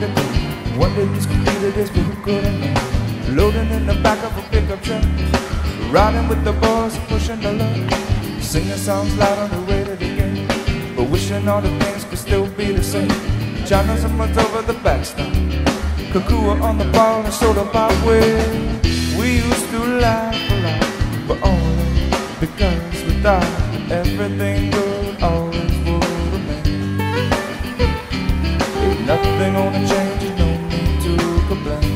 to do. One day he's completed his but who could have known? Loading in the back of a pickup truck, riding with the boys and pushing the luck, singing songs loud on the way to the game, but wishing all the things could still be the same. China someone's over the backstop, Kakua on the ball and soda pop with. We used to laugh a lot, but only because we thought everything good always would remain. Ain't nothing gonna change, no need to complain.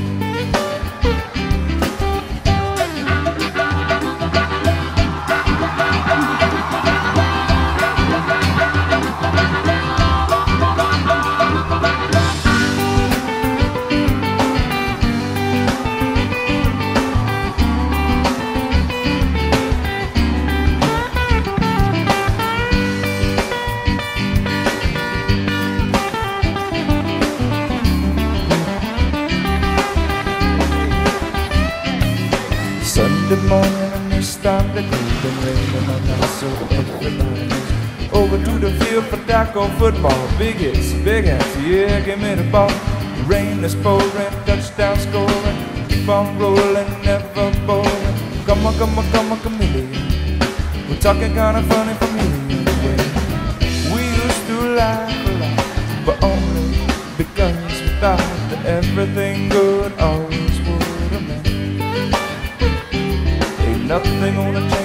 Sunday morning and they start the cold and raining on us, so everybody's over to the field for tackle football. Big hits, big hats, yeah, give me the ball. Rain is pouring, touchdown scoring, keep on rolling, never boring. Come on, come on, come on, chameleon. We're talking kinda funny familiar way. We used to laugh a lot, but only because we thought that everything good always would remain. Nothing gonna change.